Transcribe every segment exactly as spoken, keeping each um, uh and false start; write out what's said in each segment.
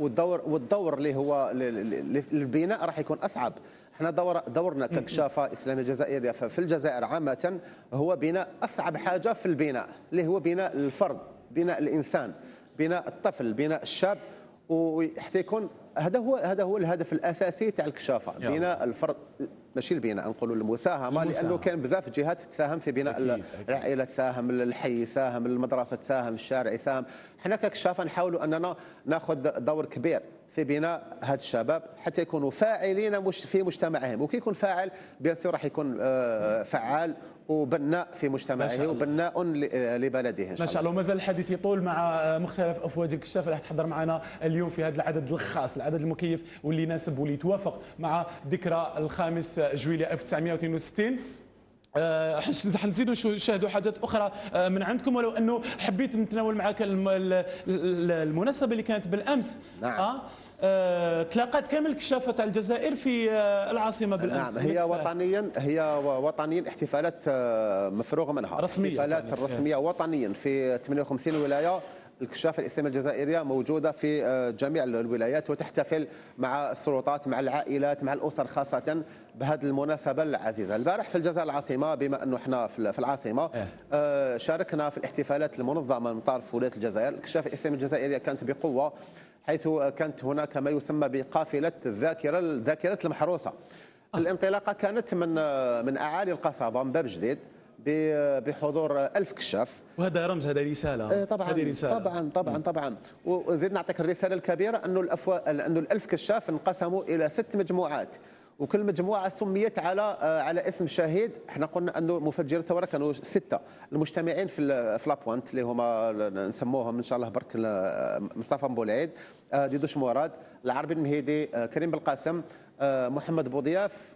والدور والدور اللي هو للبناء راح يكون اصعب. احنا دور دورنا ككشافه اسلاميه جزائريه في الجزائر عامه هو بناء اصعب حاجه في البناء، اللي هو بناء الفرد، بناء الانسان، بناء الطفل، بناء الشاب، وحتى يكون هذا هو هذا هو الهدف الاساسي تاع الكشافه، بناء الفرد، ماشي البناء، نقولوا المساهمه، لانه كان بزاف جهات تساهم في بناء العائله، تساهم الحي، يساهم المدرسه، تساهم الشارع، يساهم. حنا ككشافه نحاولوا اننا ناخذ دور كبير في بناء هاد الشباب حتى يكونوا فاعلين مش في مجتمعهم، وكي يكون فاعل بيان سور راح يكون فعال وبناء في مجتمعه وبناء لبلده ان شاء الله. ما شاء الله. ومازال الحديث يطول مع مختلف افواج الكشافه اللي تحضر معنا اليوم في هذا العدد الخاص، العدد المكيف واللي يناسب واللي يتوافق مع ذكرى الخامس جويلية ألف وتسعمائة واثنين وستين. أه حنزيدوا نشاهدوا حاجات اخرى من عندكم، ولو انه حبيت نتناول معك المناسبه اللي كانت بالامس. نعم. أه أه تلاقات كامل الكشافه تاع الجزائر في العاصمه بالامس. نعم، هي وطنيا هي وطنيا احتفالات مفروغ منها، رسمية، احتفالات يعني رسميه وطنيا في ثمانية وخمسين ولايه. الكشافه الاسلاميه الجزائريه موجوده في جميع الولايات وتحتفل مع السلطات، مع العائلات، مع الاسر خاصه بهذه المناسبه العزيزه. البارح في الجزائر العاصمه، بما انه احنا في العاصمه، آه شاركنا في الاحتفالات المنظمه من طرف ولايه الجزائر. الكشافه الاسلاميه الجزائريه كانت بقوه، حيث كانت هناك ما يسمى بقافله الذاكره الذاكره المحروسه. الانطلاقه كانت من من اعالي القصبه من باب جديد بحضور ألف كشاف، وهذا رمز، هذا رساله. طبعا هذه رساله طبعا طبعا طبعا. وزيد نعطيك الرساله الكبيره انه الافوا انه الألف كشاف انقسموا الى ست مجموعات، وكل مجموعه سميت على على اسم شهيد. احنا قلنا انه مفجر الثوره كانوا سته المجتمعين في في لابوانت، اللي هما نسموهم ان شاء الله برك مصطفى مبولعيد، ديدوش مراد، العربي المهيدي، كريم بالقاسم، محمد بوضياف،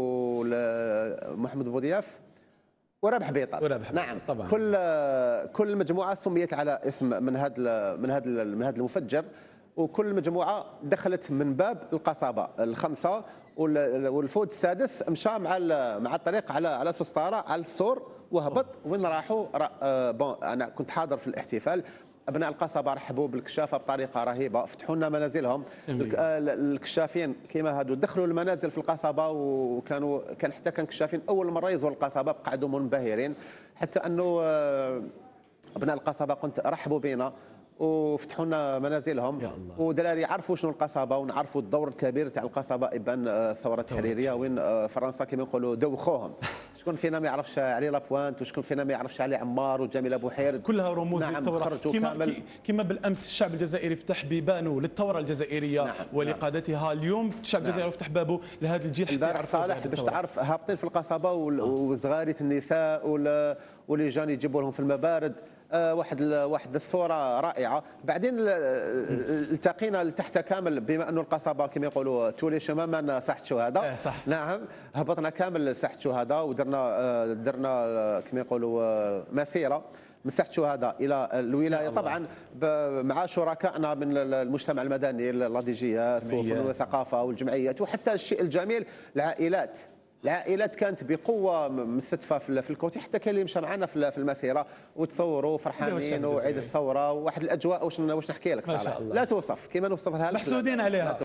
ومحمد بوضياف ورابح بيطر. ورابح نعم طبعا. كل كل مجموعه سميت على اسم من هذا من هذا من هذا المفجر، وكل مجموعه دخلت من باب القصبه الخمسه، والفوج السادس مشى مع مع الطريق على على سسطاره على السور وهبط. وين راحوا؟ بون انا كنت حاضر في الاحتفال. ابناء القصبه رحبوا بالكشافه بطريقه رهيبه، فتحوا لنا منازلهم. الكشافين كيما هادو دخلوا المنازل في القصبه، وكانوا كان حتى كان كشافين اول مره يزوروا القصبه قعدوا منبهرين، حتى انه ابناء القصبه كنت رحبوا بنا وفتحوا لنا منازلهم، ودراري يعرفوا شنو القصبه ونعرفوا الدور الكبير تاع القصبه ابان الثوره التحريريه، وين فرنسا كما يقولوا دوخوهم. شكون فينا ما يعرفش علي لابوانت، وشكون فينا ما يعرفش علي عمار وجميل ابو حير، كلها رموز نعم للثوره. كما كما بالامس الشعب الجزائري فتح بيبانه للثوره الجزائريه. نعم ولقادتها. اليوم الشعب الجزائري نعم فتح بابه لهذا الجيل حتى يعرف صالح باش تعرف هابطين في القصبه وصغاريه النساء واللي جان يجيبوا لهم في المبارد. آه واحد واحد الصوره رائعه. بعدين التقينا تحت كامل، بما انه القصبه كما يقولوا تولي شماما ساحه شهداء. صح. نعم هبطنا كامل ساحه شهداء، ودرنا آه درنا كما يقولوا آه مسيره من ساحه شهداء الى الولايه، طبعا مع شركائنا من المجتمع المدني، اللاضيجيات وفنون والثقافه والجمعيات، وحتى الشيء الجميل العائلات. العائلات كانت بقوه مستدفه في الكوتي، حتى كان اللي مشى معنا في المسيره وتصوروا فرحانين وعيد الثوره، وواحد الاجواء واش واش نحكي لك صراحه لا توصف، كيما نوصفها لك محسودين عليها.